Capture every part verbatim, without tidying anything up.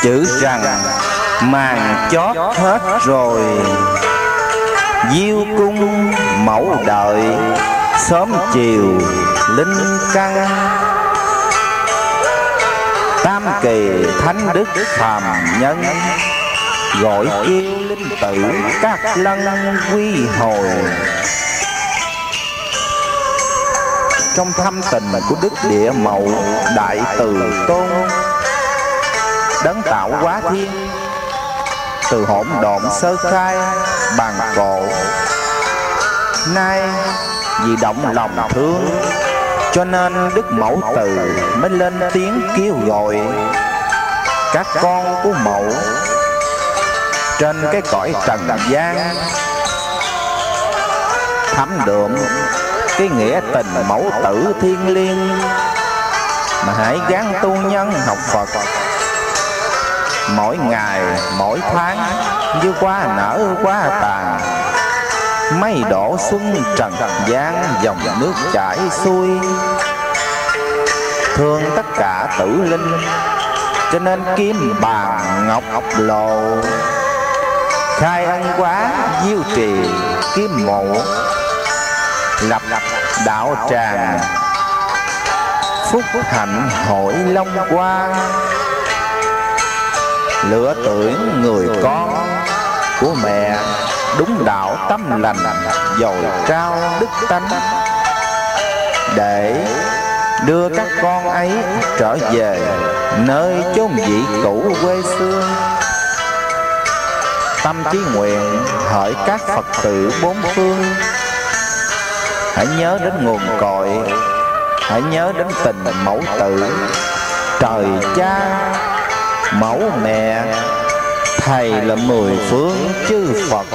chữ rằng màn chót hết rồi. Diêu cung mẫu đợi sớm chiều linh căn. Tam kỳ thánh đức phàm nhân gọi kêu linh tử các lân quy hồi. Trong thâm tình của Đức Địa Mậu Đại Từ Tôn, đấng tạo hóa thiên, từ hỗn độn sơ khai bàn cổ, nay vì động lòng thương cho nên Đức Mẫu Từ mới lên tiếng kêu gọi các con của Mẫu trên cái cõi trần gian thấm đượm cái nghĩa tình mẫu tử thiêng liêng, mà hãy gắng tu nhân học Phật. Mỗi ngày mỗi tháng như hoa nở hoa tàn, mây đổ xuân trần gian dòng nước chảy xuôi. Thương tất cả tử linh cho nên kim bàn ngọc lộ, khai ân quá diêu trì kim mộ, lập đạo tràng phúc hạnh hội long quang. Lửa tưởng người con của mẹ đúng đạo tâm lành, dồi trao đức tánh, để đưa các con ấy trở về nơi chốn vị cũ quê xưa. Tâm trí nguyện hỡi các Phật tử bốn phương, hãy nhớ đến nguồn cội, hãy nhớ đến tình mẫu tử. Trời cha, mẫu mẹ, thầy là mười phương chư Phật.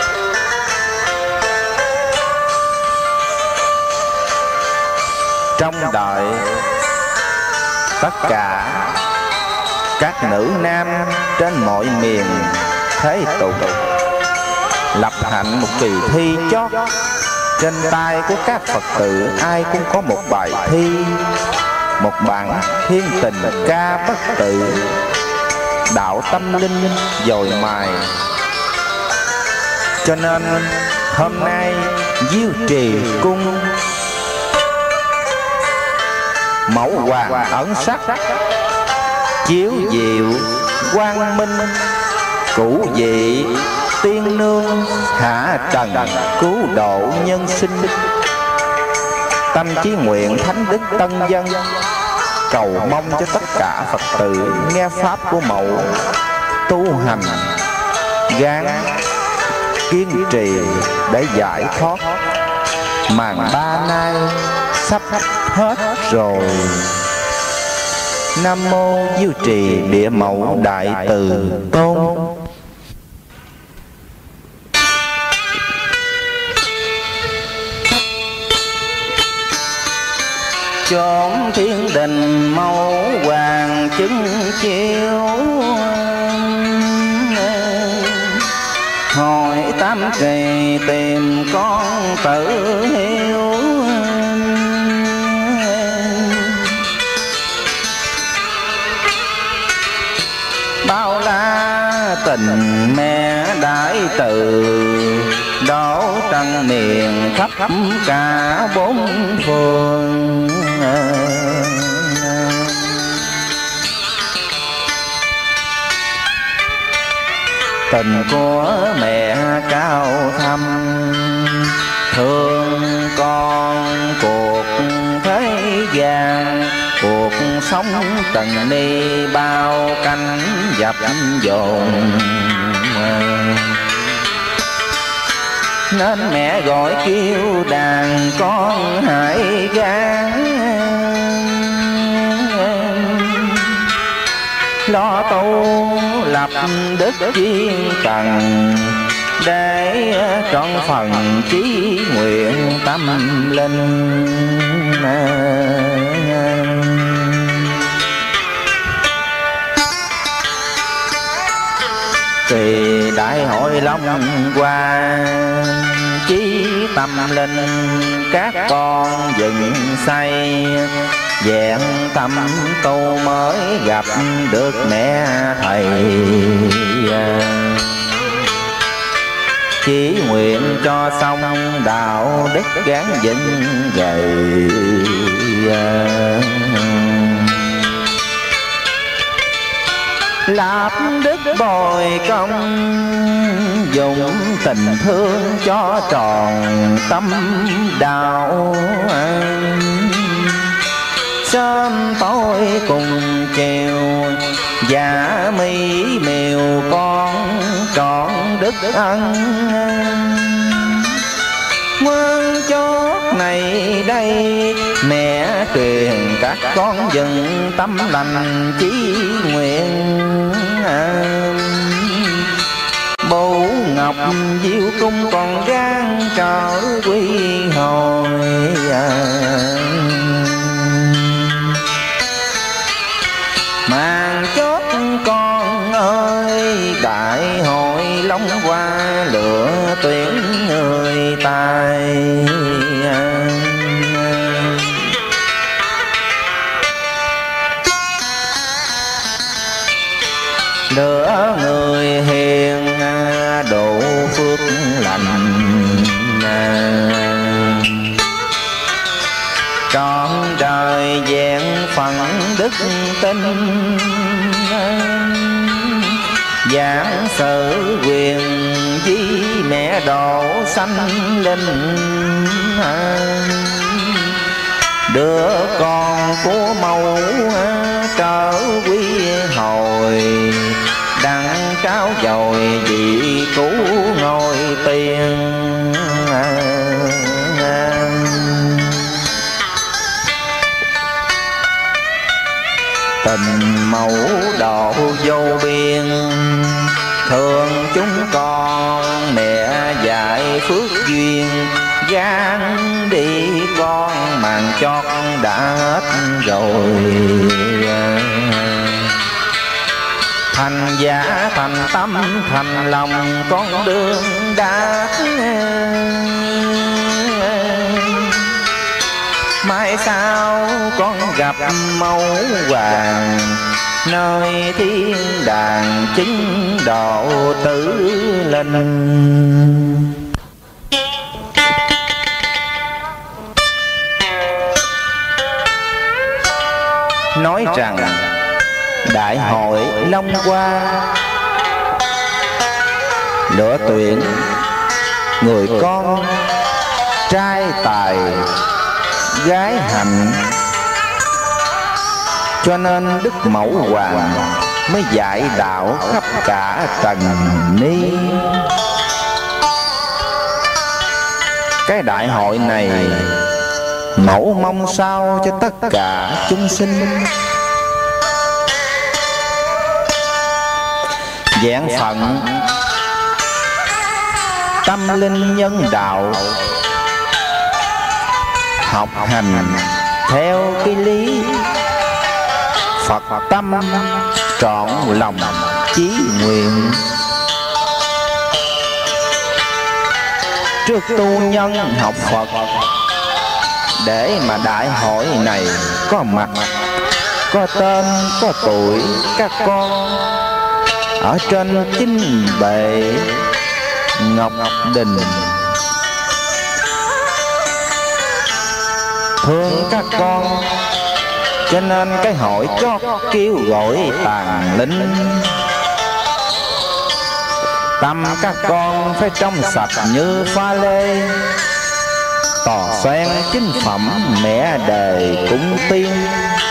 Trong đời tất cả các nữ nam trên mọi miền thế tục lập hạnh một kỳ thi chót. Trên tay của các Phật tử ai cũng có một bài thi, một bản thiên tình ca bất tử, đạo tâm linh dồi mài. Cho nên hôm nay Diêu Trì cung Mẫu Hoàng ẩn sắc, chiếu diệu quang minh, cũ vị tiên nương hạ trần cứu độ nhân sinh. Tâm chí nguyện thánh đức tân dân, cầu mong cho tất cả Phật tử nghe pháp của Mẫu tu hành, gắng kiên trì để giải thoát. Màn ba nay sắp hết rồi. Nam mô Diêu Trì Địa Mẫu Đại Từ Tôn. Chốn thiên đình mẫu hoàng chứng chiếu, hồi tam kỳ tìm con tử hiếu. Bao la tình mẹ đại từ, đổ trăng miền khắp cả bốn phương. Tình của mẹ cao thâm, thương con cuộc thế gian. Cuộc sống tần ni bao canh dập dồn, nên mẹ gọi kêu đàn con hãy gắng lo tu lập đức chuyên cần, để trọn phần chí nguyện tâm linh. Kỳ đại hội long qua chí tâm linh, các con dựng xây vẹn tâm tu mới gặp được mẹ thầy. Chỉ nguyện cho xong đạo đức gán vững gầy, lập đức bồi công, dùng tình thương cho tròn tâm đạo. Sớm tối cùng chiều giả mi miều con trọn đức ân. Ngoan chót này đây mẹ truyền các con dừng tâm lành chí nguyện. Bố ngọc diêu cung còn gan trở quy hồi. Màn chốt con ơi đại hội Long Hoa lựa tuyển người tài. Lựa người hiền độ phước lành. Trọn đời vẹn phần đức tin. Giảng sự quyền với mẹ độ sanh linh. Đứa con của mẫu trở quy hồi. Đặng trao dồi vị cũ ngôi tiền. Tình mẫu độ vô biên. Thương chúng con mẹ dạy phước duyên. Gán đi con màn chót đã hết rồi. Thành giả thành tâm thành lòng con đường đã. Mai sau con gặp mẫu hoàng. Nơi thiên đàng chứng độ tử linh. Nói rằng đại hội Long Hoa lựa tuyển người con trai tài gái hạnh. Cho nên Đức Mẫu Hoàng mới dạy đạo khắp cả trần ni. Cái đại hội này Mẫu mong sao cho tất cả chúng sinh vẹn phận tâm linh nhân đạo, học hành theo cái lý Phật tâm, trọn lòng chí nguyện. Trước tu nhân học Phật, để mà đại hội này có mặt, có tên, có tuổi các con ở trên chính bệ Ngọc Đình. Thương các con, cho nên cái hội chót kêu gọi tàn linh. Tâm các con phải trong sạch như pha lê, tỏ xoen chính phẩm mẹ đề cúng tiên.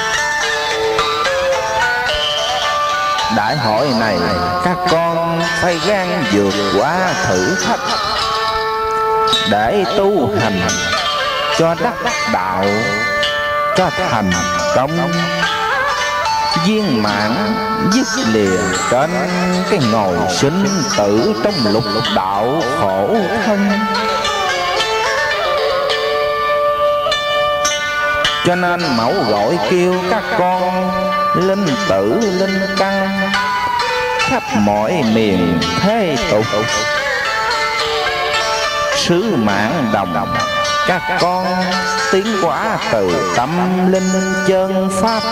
Đại hội này các con phải gan vượt qua thử thách, để tu hành cho đắc đạo, cho thành công viên mãn, dứt lìa trên cái ngồi sinh tử trong lục đạo khổ thân. Cho nên mẫu gọi kêu các con linh tử linh căn khắp mọi miền thế tục, sứ mạng đồng. Các con tiến hóa từ tâm linh chân pháp,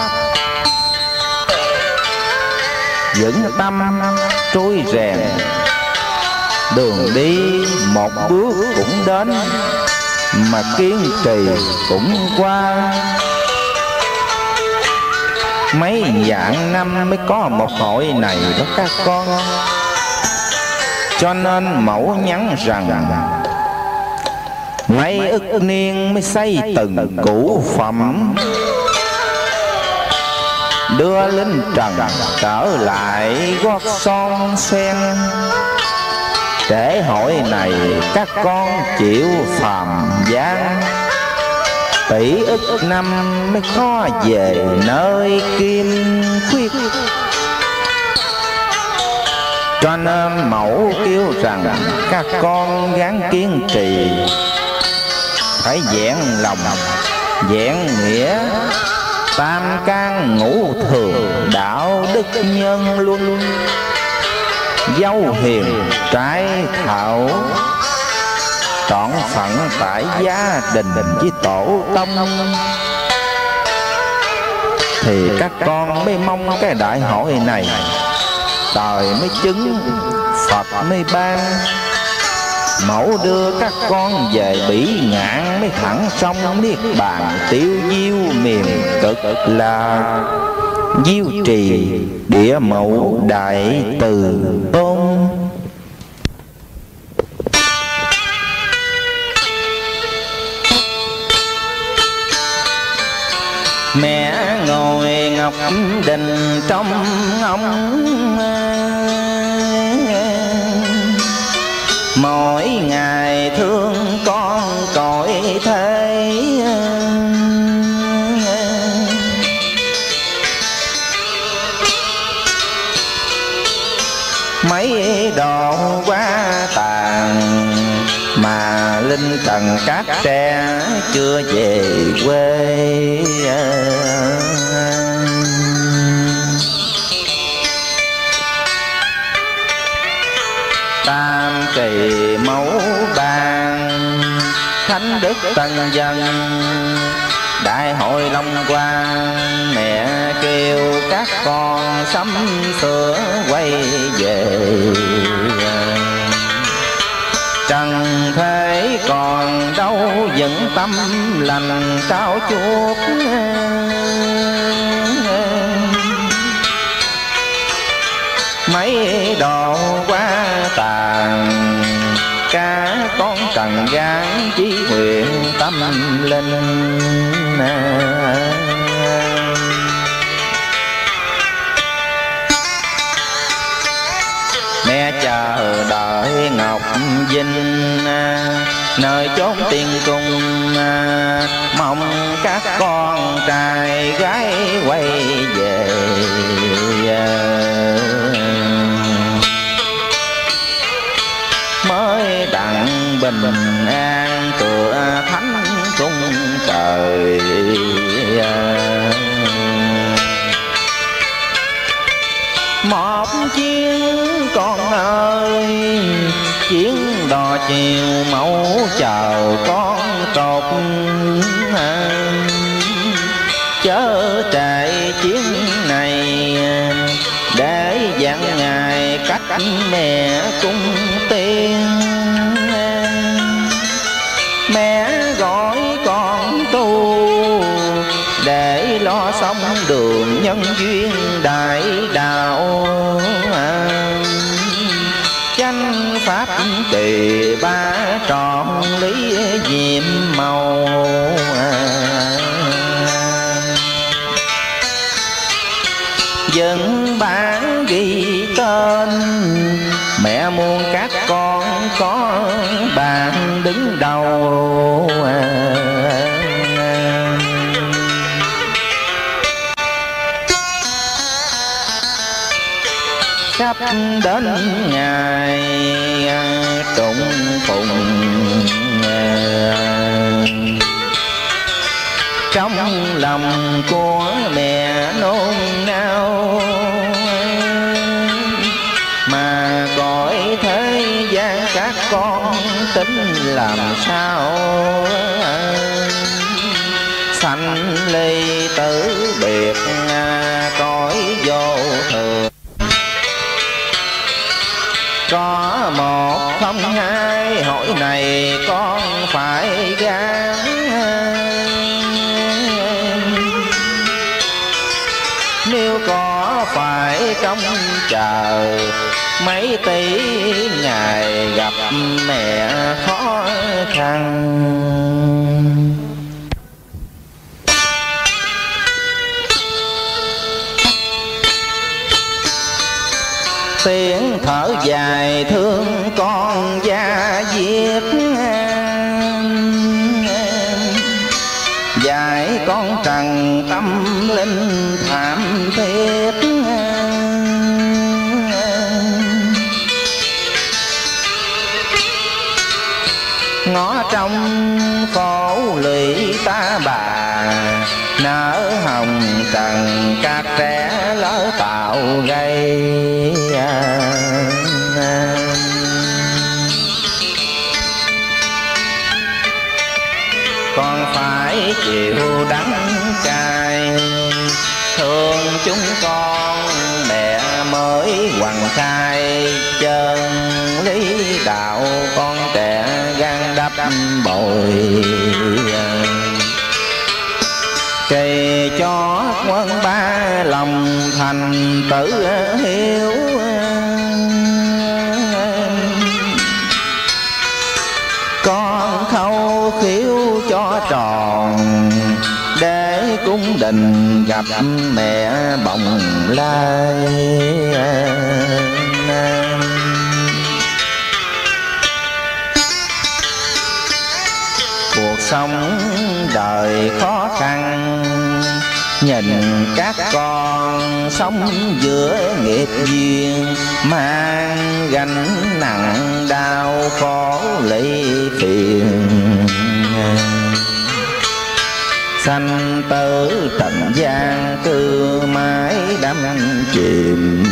vững tâm trôi rèn, đường đi một bước cũng đến, mà kiên trì cũng qua. Mấy vạn năm mới có một hội này đó các con. Cho nên mẫu nhắn rằng mấy ức niên mới xây từng cũ phẩm, đưa linh trần trở lại gót son sen. Để hội này các con chịu phàm gian, tỷ ức năm mới có về nơi kim khuyết. Cho nên mẫu kêu rằng các con gắng kiên trì, phải vẹn lòng vẹn nghĩa, tam can ngũ thường đạo đức nhân luân, dâu hiền trái thảo, trọn phận tại gia đình với tổ tông. Thì các con mới mong cái đại hội này trời mới chứng, Phật mới ban. Mẫu đưa các con về Bỉ Ngạn mới thẳng sông niết bàn, tiêu diêu miền cực là diêu trì địa mẫu đại từ tôn. Mẹ ngồi ngọc đình trong ngóng, mỗi ngày thương con cõi thế. Mấy độ quá tàn mà linh trần cát tre chưa về quê. Tam kỳ mẫu ban thánh đức tân dân, đại hội long quang mẹ kêu các con sắm sửa quay về. Trần thế còn đâu vững tâm lành trao chuốt, mấy độ quá tàn cả con trần gian chí nguyện tâm linh. Mẹ chờ đợi ngọc vinh nơi chốn tiên cung, mong các con trai gái quay về. Mới đặng bình an cửa thánh cung trời, một chuyến con ơi chuyến đò chiều mẫu chờ con trột. Chớ trại chuyến này để dặn ngài cách mẹ cung tiên. Mẹ gọi con tu để lo xong đường nhân duyên đại đạo. Chánh pháp tỳ ba trọn lý diệm màu, dân bản ghi tên. Mẹ muốn các con có bạn đứng đầu. Sắp đến ngày trùng phùng, trong lòng của mẹ nôn nao, mà cõi thế gian các con tính làm sao sanh ly tử biệt cõi vô thường. Có một không hai hỏi này con phải gán, nếu có phải trông chờ mấy tỷ ngày gặp mẹ khó khăn. Tiếng thở dài thương con da diết, dạy con trần tâm linh thảm thiết. Ngõ trong khổ lụy ta bà, nở hồng trần các trẻ lỡ tạo gây. Con phải chịu đắng cay, thương chúng con mẹ mới hoàng khai. Chân lý đạo con trẻ gan đắp bội, cây cho quân ba lòng thành tử hiếu. Con khâu khiếu cho tròn để cung đình gặp mẹ bồng lai. Cuộc sống đời khó khăn, nhìn các con sống giữa nghiệp duyên, mang gánh nặng đau khổ ly phiền. Sanh tử trần gian cứ mãi đắm chìm,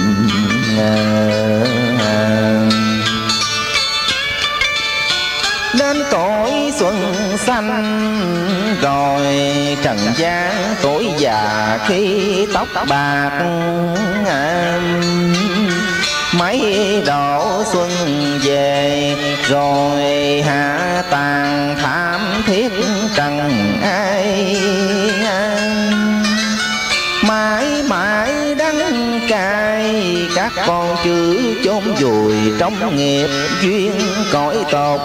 đến tuổi xuân xanh rồi trần gian tuổi già khi tóc bạc. Mấy độ xuân về rồi hạ tàn thảm thiết trần ai. Mãi mãi đắng cay các con chữ chôn vùi trong nghiệp duyên cõi tột.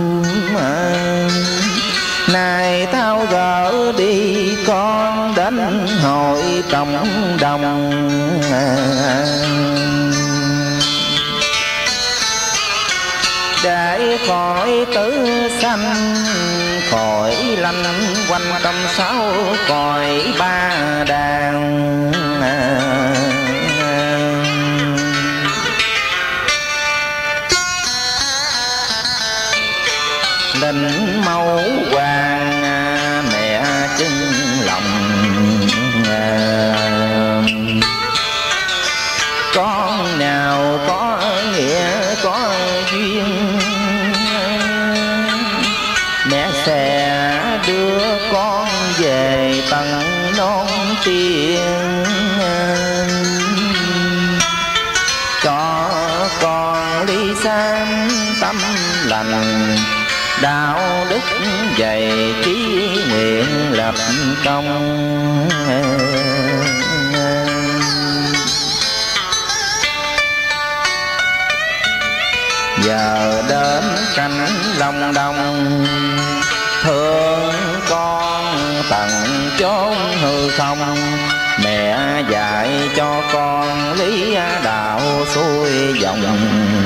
Này thao gỡ đi con đến hội cộng đồng, để khỏi tử sanh khỏi lanh quanh trong sáu cõi ba đàn. Linh mẫu hoàng mẹ chứng lòng, con nào có nghĩa có duyên, mẹ sẽ đưa con về tận non tiên. Cho con ly sam tâm lành, đạo đức dày trí nguyện lập công. Giờ đến cánh lòng đồng, thương con tận chốn hư không. Mẹ dạy cho con lý đạo xuôi dòng,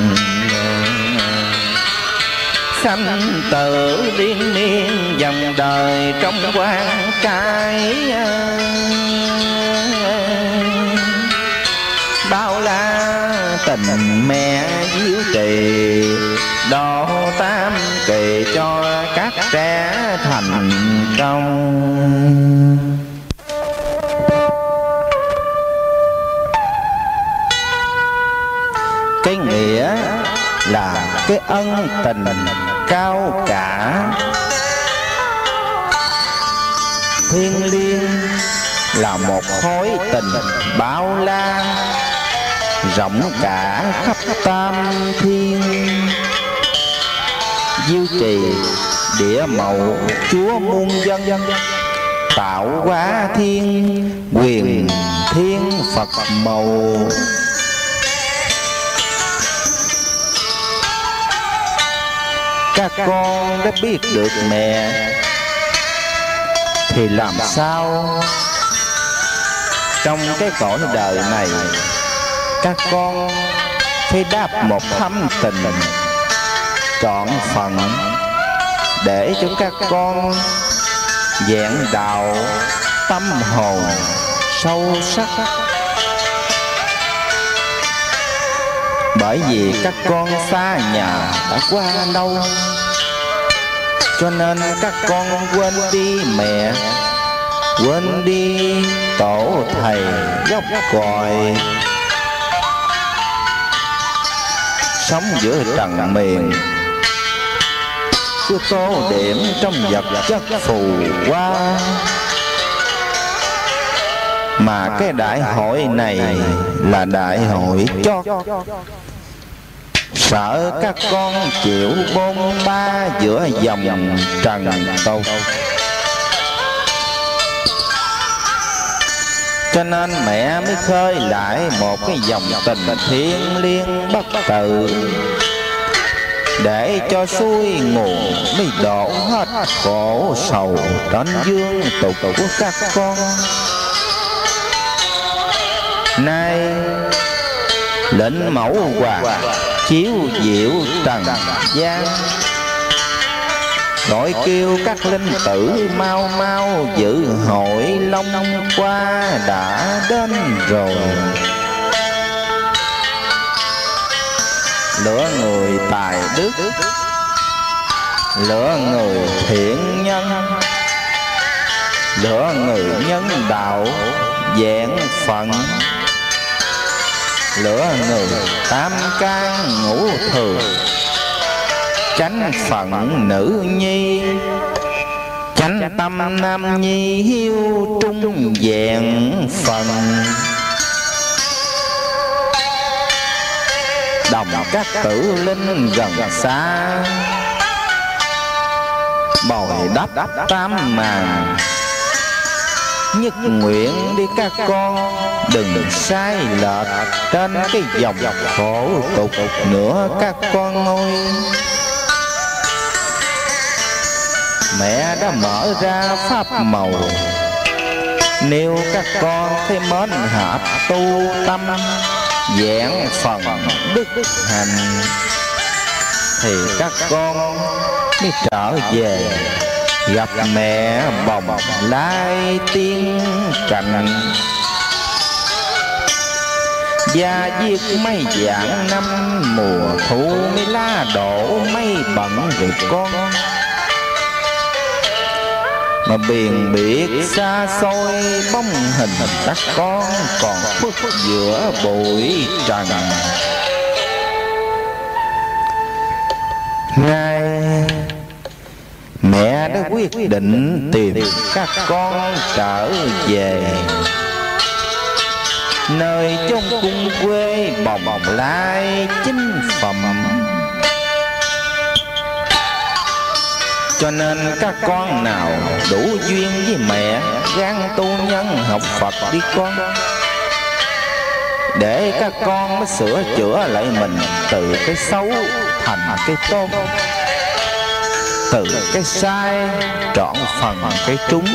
sanh tử liên miên dòng đời trong quan trái. Bao la tình mẹ diệu trì, độ tam kỳ cho các trẻ thành công. Cái nghĩa là cái ân tình cao cả, thiêng liêng là một khối tình bao la, rộng cả khắp tam thiên. Diêu trì địa mẫu chúa muôn dân, tạo hóa thiên quyền thiên Phật màu. Các con đã biết được mẹ thì làm sao trong cái cõi đời này các con phải đáp một thâm tình trọn phận để cho các con vẹn đạo tâm hồn sâu sắc. Bởi vì các con xa nhà đã qua lâu, cho nên các con quên đi mẹ, quên đi tổ thầy gốc cội. Sống giữa trần miền cứ tô điểm trong vật chất phù hoa, mà cái đại hội này là đại hội cho sợ các con chịu bôn ba giữa dòng trần tục. Cho nên mẹ mới khơi lại một cái dòng tình thiêng liêng bất tử, để cho xuôi nguồn mới đổ hết khổ sầu đến dương tục của các con. Nay lệnh mẫu hoàng chiếu diệu trần gian, gọi kêu các linh tử mau mau dự hội long qua đã đến rồi. Lửa người tài đức, lửa người thiện nhân, lửa người nhân đạo vẹn phận, lửa người tam can ngũ thường, chánh phận nữ nhi, chánh tâm nam nhi hiếu trung vẹn phần. Đồng các tử linh gần xa, bồi đắp tam màn, nhất nguyện đi các con đừng sai lệch trên cái dòng khổ tục nữa các con ơi. Mẹ đã mở ra pháp màu, nếu các con thấy mến hợp tu tâm vẹn phần đức hành, thì các con mới trở về gặp mẹ bồng lai tiên cành. Gia diệt mấy dạng năm mùa thu mới lá đổ mấy bận rồi con, mà biển biệt xa xôi bóng hình các con còn khuất giữa bụi trần. Nay mẹ đã quyết định tìm các con trở về nơi trong cung quê bồng lai chính phẩm. Cho nên các con nào đủ duyên với mẹ ráng tu nhân học Phật đi con, để các con mới sửa chữa lại mình từ cái xấu thành cái tốt, từ cái sai trọn phần cái trúng,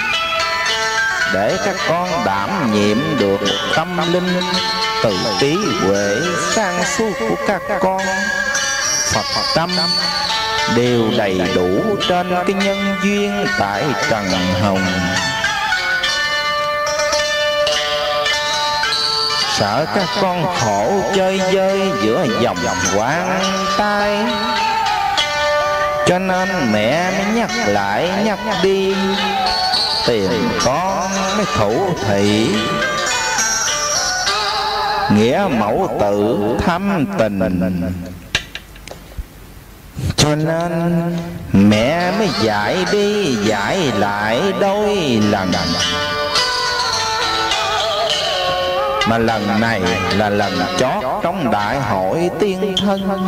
để các con đảm nhiệm được tâm linh từ trí huệ sang suốt của các con. Phật tâm đều đầy đủ trên cái nhân duyên tại trần hồng. Sợ các con khổ chơi vơi giữa dòng quan tay, cho nên mẹ mới nhắc lại nhắc đi, tìm con mới thủ thị, nghĩa mẫu tử thâm tình. Cho nên mẹ mới dạy đi dạy lại đôi lần, mà lần này là lần chót trong đại hội tiên thân.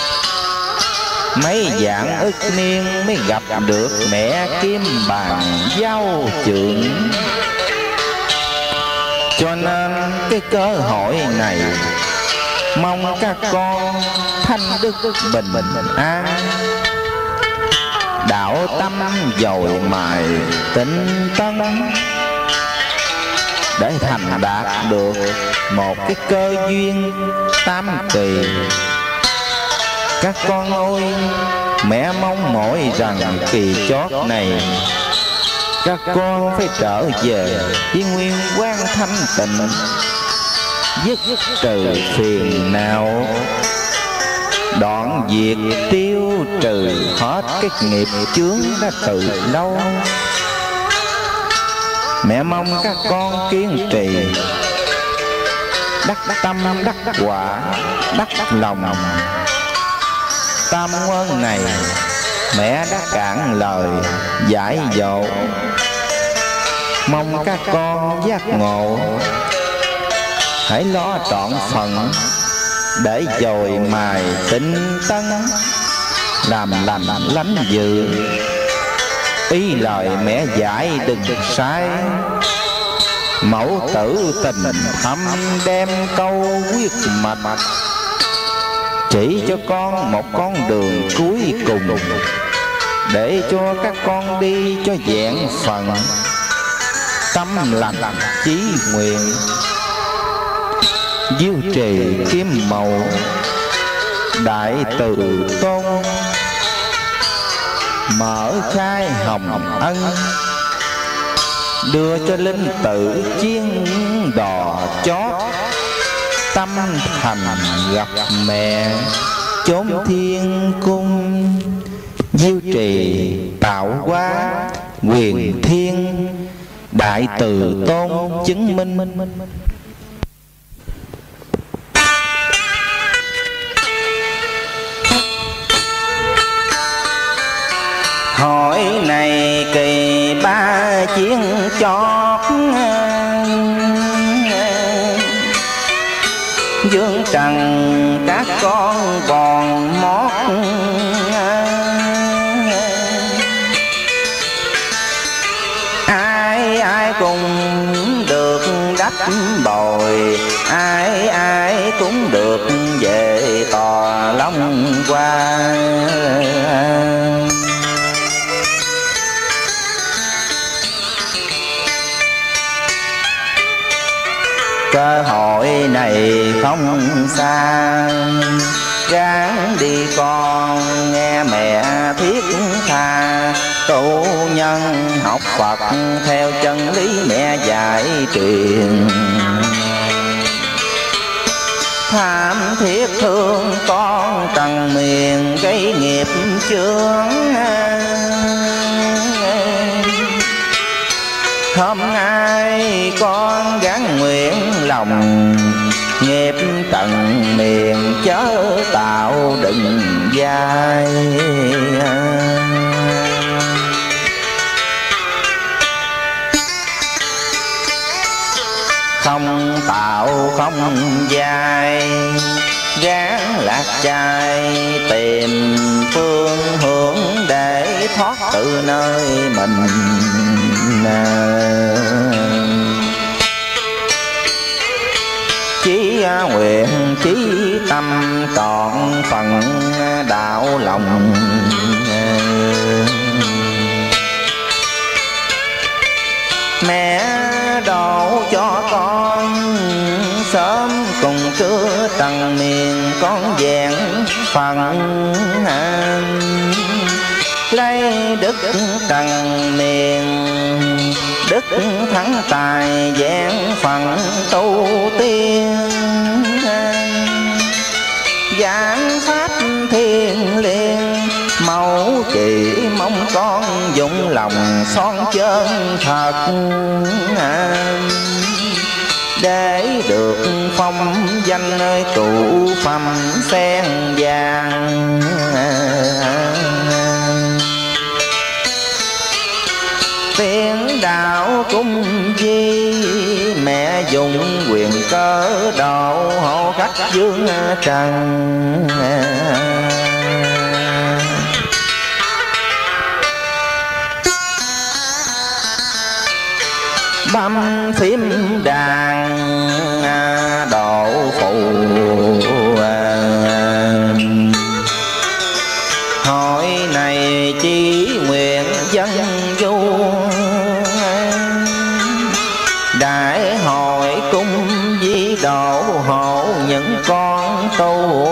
Mấy dạng ức niên mới gặp được mẹ kim bàn giao trượng. Cho nên cái cơ hội này mong các con thanh đức bình an, đạo tâm dồi mài tinh tấn, để thành đạt được một cái cơ duyên tam kỳ. Các con ơi, mẹ mong mỏi rằng kỳ chót này các con phải trở về với nguyên quang thanh tịnh, dứt trừ phiền não, đoạn diệt tiêu trừ hết cái nghiệp chướng đã từ lâu. Mẹ mong các con kiên trì, đắc tâm đắc quả đắc lòng. Tam quân này mẹ đã cạn lời giải dỗ, mong các con giác ngộ, hãy lo trọn phận để dồi mài tinh tấn, làm lành lánh dự. Ý lời mẹ dạy đừng sai, mẫu tử tình thâm đem câu quyết mạch, chỉ cho con một con đường cuối cùng, để cho các con đi cho vẹn phần. Tâm lành chí nguyện, diêu trì kim màu đại từ tôn, mở khai hồng ân, đưa cho linh tử chiên đò chót. Tâm thành gặp mẹ chốn thiên cung, diêu trì tạo hóa quyền thiên, đại từ tôn chứng minh. Hỏi này kỳ ba chiến chót, dương trần các con còn mót. Ai ai cũng được đắp bồi, ai ai cũng được về tòa long qua. Cơ hội này không xa, ráng đi con nghe mẹ thiết tha. Tu nhân học Phật theo chân lý mẹ dạy truyền, tham thiết thương con trần miền gây nghiệp chướng. Hôm nay con gắn nguyện lòng, nghiệp tận miền chớ tạo đừng dai. Không tạo không dai, gán lạc trai tìm phương hướng để thoát từ nơi mình. Chí nguyện chí tâm trọn phần đạo lòng, mẹ độ cho con sớm cùng cưa trần miền con vẹn phần. Lấy đức trần miền đức thắng tài vẹn phần tu tiên, giảng pháp thiên liêng mẫu chỉ mong con dụng lòng son chân thật. để được phong danh cụ phẩm sen vàng. Tiếng đạo cung di mẹ dùng quyền cơ độ hộ khách dương trần. Băm phím đàn độ phụ hỏi này chỉ nguyện dân du. Đại hội cung di độ hộ những con tu.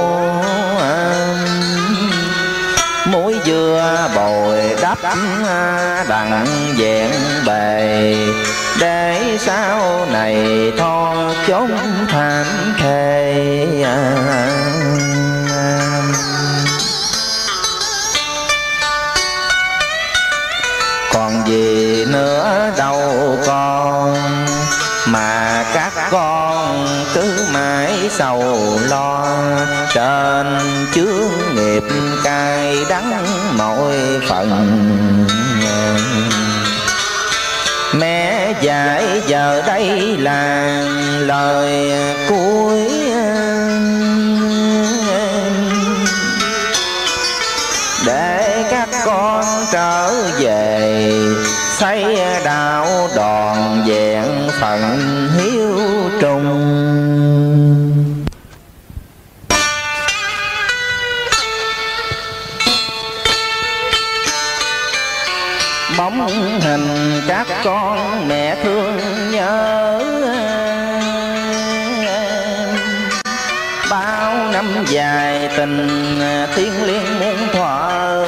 Muối dưa bồi đắp đặng vẹn bề để sau này tho chốn thảm thề. Còn gì nữa đâu con mà các con cứ mãi sầu lo. Trên chướng nghiệp cay đắng mọi phần. Mẹ dạy giờ đây là lời cuối. Để các con trở về xây đạo đòn vẹn phận hiếu trung. Bóng hình các con mẹ thương nhớ. Bao năm dài tình tiếng liên muôn thuở.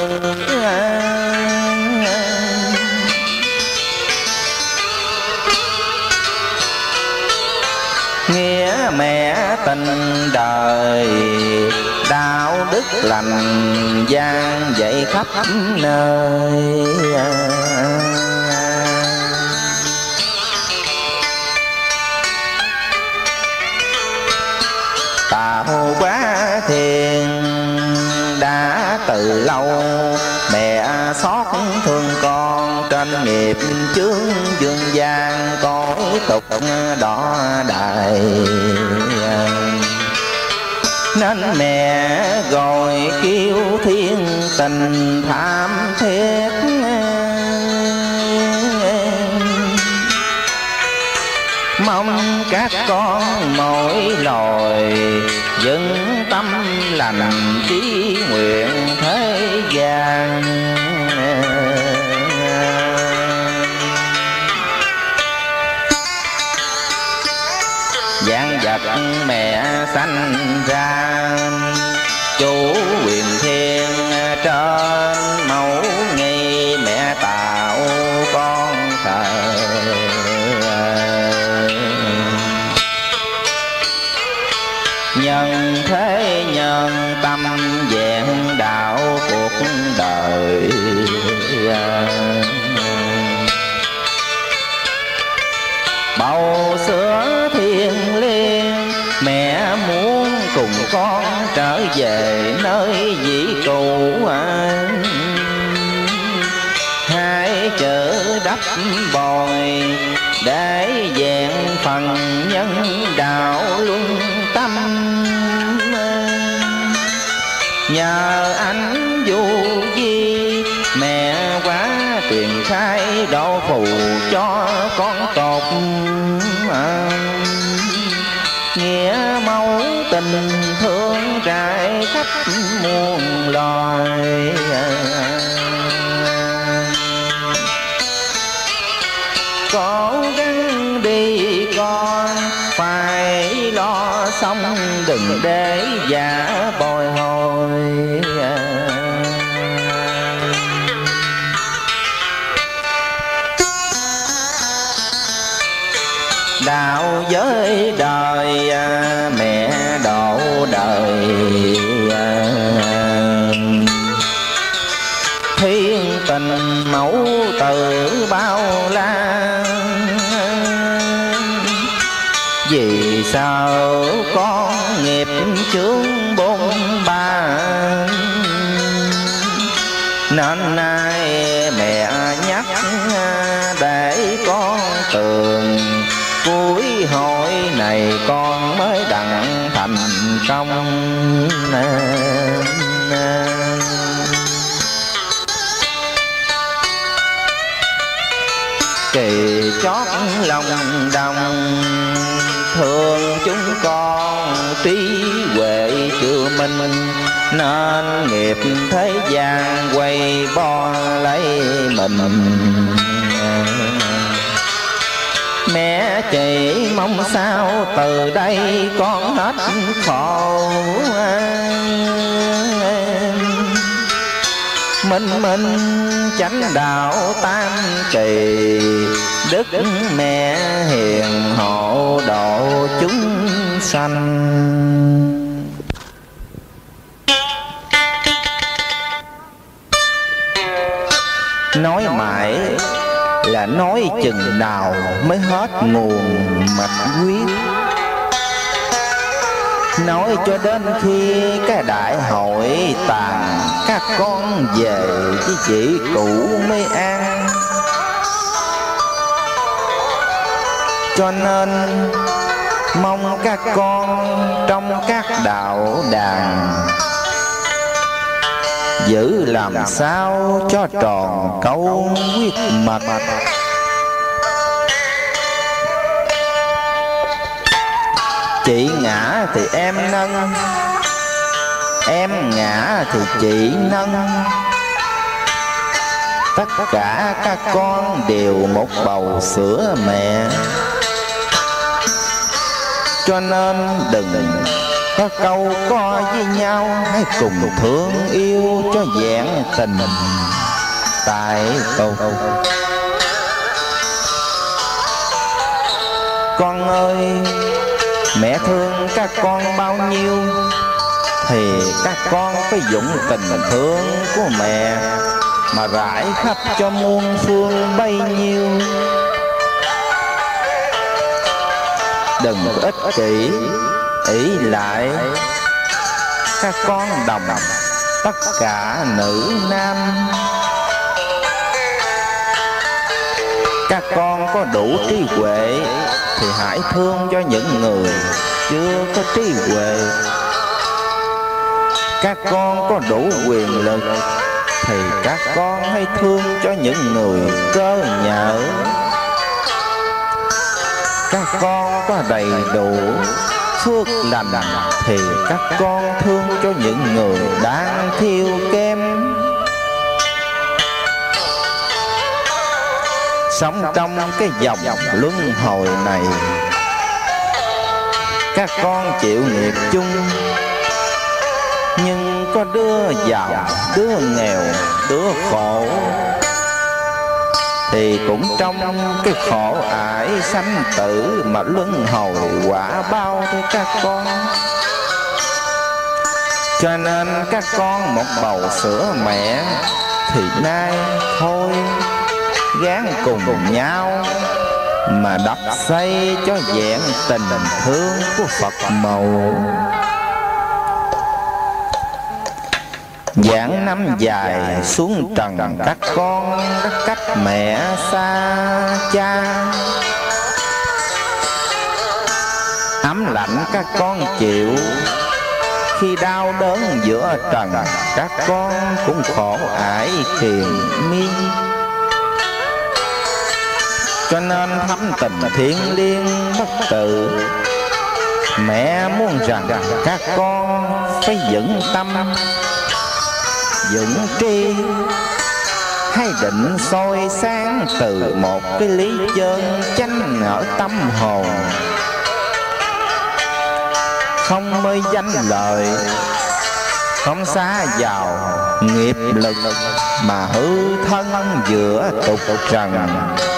Nghĩa mẹ tình đời đạo đức lành gian dạy khắp nơi. Tạo quá thiền đã từ lâu. Mẹ xót thương con trên nghiệp chướng dương gian cõi tục đỏ đại. Nên mẹ gọi kêu thiên tình tham thiết. Mong các con mỗi loài vững tâm lành chí nguyện thế gian. Vạn vật mẹ sanh ra chủ quyền thiên trên. Mẫu nghi mẹ tạo con thờ. Nhân thế nhân tâm vẹn đạo cuộc đời. Bầu sữa thiên liêng mẹ muốn cùng con trở về nơi dĩ cũ. Hai chữ đắp bồi để vẹn phần nhân đạo luân tâm. Nhờ anh du di mẹ quá truyền khai độ phù cho con tột. Nghĩa mẫu tình thương trải khắp muôn loài. Cố gắng đi con phải lo xong đừng để giả bồi hồi. Đạo giới đời mẹ độ đời. Thiên tình mẫu tử bao la. Vì vì sợ con nghiệp chướng bôn ba, nên nay mẹ nhắc để con tường, cuối hội này con mới đặng thành công. Kỳ chót lòng đồng thương chúng con trí huệ chưa minh, nên nghiệp thế gian quay bo lấy mình. Mẹ chỉ mong sao từ đây con hết khổ, minh minh chánh đạo tam kỳ, đức mẹ hiền hộ độ chúng sanh. Nói mãi là nói chừng nào mới hết nguồn mạch huyết, nói cho đến khi cái đại hội tàn, các con về với chị cũ mới an. Cho nên mong các con trong các đạo đàn giữ làm sao cho tròn câu quyết mật. Chị ngã thì em nâng, em ngã thì chị nâng, tất cả các con đều một bầu sữa mẹ. Cho nên đừng có câu co với nhau, hãy cùng thương yêu cho vẹn tình tại cầu. Con ơi, mẹ thương các con bao nhiêu thì các con phải dụng tình thương của mẹ mà rải khắp cho muôn phương bấy nhiêu. Đừng ích kỷ ỷ lại, các con đồng tất cả nữ nam. Các con có đủ trí huệ thì hãy thương cho những người chưa có trí huệ. Các con có đủ quyền lực thì các con hãy thương cho những người cơ nhở. Các con có đầy đủ phước lành thì các con thương cho những người đang thiếu kém. Sống trong cái vòng luân hồi này, các con chịu nghiệp chung, nhưng có đứa giàu, đứa nghèo, đứa khổ, thì cũng trong cái khổ ải sanh tử mà luân hồi quả bao cho các con. Cho nên các con một bầu sữa mẹ thì nay thôi gán cùng nhau mà đắp xây cho vẹn tình thương của Phật mẫu. Giảng năm dài xuống trần, các con đã cách mẹ xa cha. Ấm lạnh các con chịu, khi đau đớn giữa trần, các con cũng khổ ải triền miên. Cho nên thắm tình thiêng liêng bất tử, mẹ muốn rằng các con phải vững tâm, vững tri, hay định soi sáng từ một cái lý chân chánh ở tâm hồn. Không mê danh lợi, không xa vào nghiệp lực, mà hư thân giữa tục trần.